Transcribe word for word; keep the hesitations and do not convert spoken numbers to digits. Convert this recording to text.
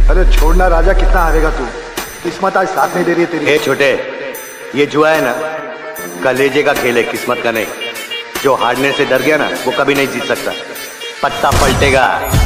अरे छोड़ना राजा, कितना हारेगा तू? किस्मत आज साथ नहीं दे रही है तेरी। ए छोटे, ये जुआ है ना, कलेजे का खेल है, किस्मत का नहीं। जो हारने से डर गया ना, वो कभी नहीं जीत सकता। पत्ता पलटेगा।